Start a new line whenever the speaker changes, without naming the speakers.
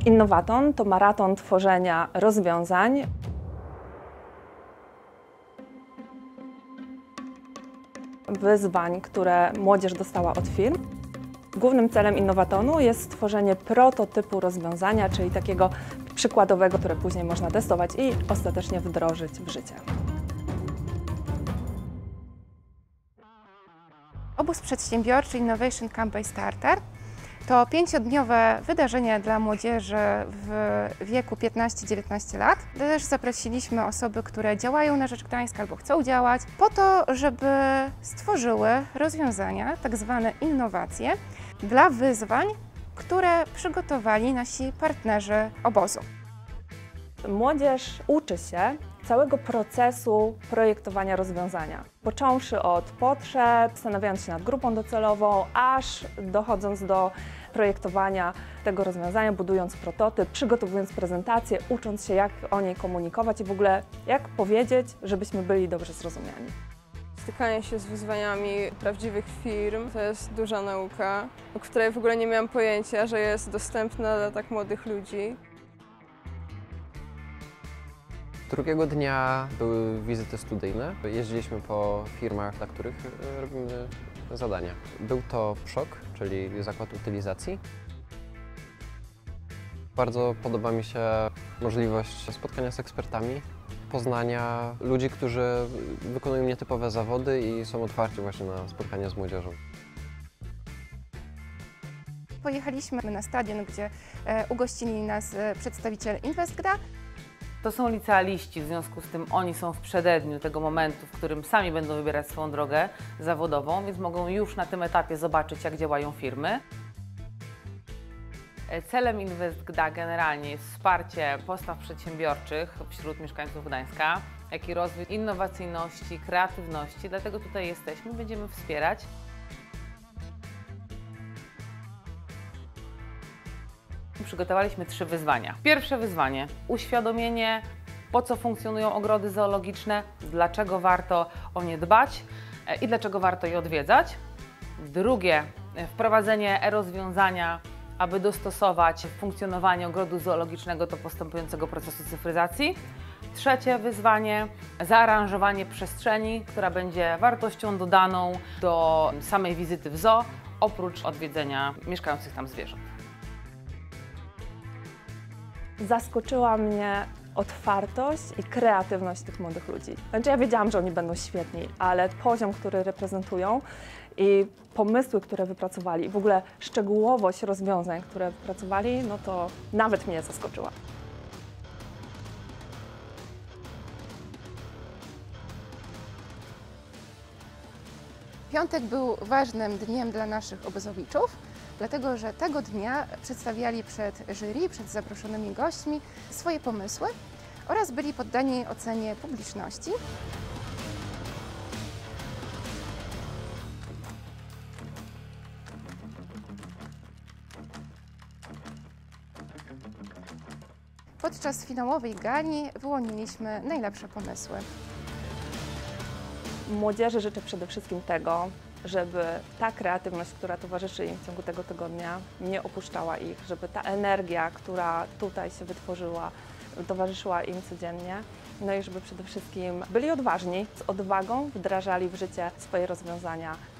Innowaton to maraton tworzenia rozwiązań. Wyzwań, które młodzież dostała od firm. Głównym celem Innowatonu jest stworzenie prototypu rozwiązania, czyli takiego przykładowego, które później można testować i ostatecznie wdrożyć w życie.
Obóz przedsiębiorczy Innovation Camp by Starter to 5-dniowe wydarzenie dla młodzieży w wieku 15-19 lat. Też zaprosiliśmy osoby, które działają na rzecz Gdańska albo chcą działać, po to, żeby stworzyły rozwiązania, tak zwane innowacje, dla wyzwań, które przygotowali nasi partnerzy obozu.
Młodzież uczy się całego procesu projektowania rozwiązania. Począwszy od potrzeb, zastanawiając się nad grupą docelową, aż dochodząc do projektowania tego rozwiązania, budując prototyp, przygotowując prezentację, ucząc się, jak o niej komunikować i w ogóle jak powiedzieć, żebyśmy byli dobrze zrozumiani.
Stykanie się z wyzwaniami prawdziwych firm to jest duża nauka, o której w ogóle nie miałam pojęcia, że jest dostępna dla tak młodych ludzi.
Drugiego dnia były wizyty studyjne. Jeździliśmy po firmach, dla których robimy zadania. Był to PSZOK, czyli Zakład Utylizacji. Bardzo podoba mi się możliwość spotkania z ekspertami, poznania ludzi, którzy wykonują nietypowe zawody i są otwarci właśnie na spotkania z młodzieżą.
Pojechaliśmy na stadion, gdzie ugościli nas przedstawiciele InvestGda.
To są licealiści, w związku z tym oni są w przededniu tego momentu, w którym sami będą wybierać swoją drogę zawodową, więc mogą już na tym etapie zobaczyć, jak działają firmy. Celem InvestGda generalnie jest wsparcie postaw przedsiębiorczych wśród mieszkańców Gdańska, jak i rozwój innowacyjności, kreatywności, dlatego tutaj jesteśmy, będziemy wspierać. Przygotowaliśmy 3 wyzwania. Pierwsze wyzwanie – uświadomienie, po co funkcjonują ogrody zoologiczne, dlaczego warto o nie dbać i dlaczego warto je odwiedzać. Drugie – wprowadzenie rozwiązania, aby dostosować funkcjonowanie ogrodu zoologicznego do postępującego procesu cyfryzacji. Trzecie wyzwanie – zaaranżowanie przestrzeni, która będzie wartością dodaną do samej wizyty w zoo, oprócz odwiedzenia mieszkających tam zwierząt.
Zaskoczyła mnie otwartość i kreatywność tych młodych ludzi. Znaczy ja wiedziałam, że oni będą świetni, ale poziom, który reprezentują i pomysły, które wypracowali, i w ogóle szczegółowość rozwiązań, które wypracowali, no to nawet mnie zaskoczyła.
Piątek był ważnym dniem dla naszych obozowiczów, dlatego że tego dnia przedstawiali przed jury, przed zaproszonymi gośćmi swoje pomysły oraz byli poddani ocenie publiczności. Podczas finałowej gali wyłoniliśmy najlepsze pomysły.
Młodzieży życzę przede wszystkim tego, żeby ta kreatywność, która towarzyszy im w ciągu tego tygodnia, nie opuszczała ich, żeby ta energia, która tutaj się wytworzyła, towarzyszyła im codziennie, no i żeby przede wszystkim byli odważni, z odwagą wdrażali w życie swoje rozwiązania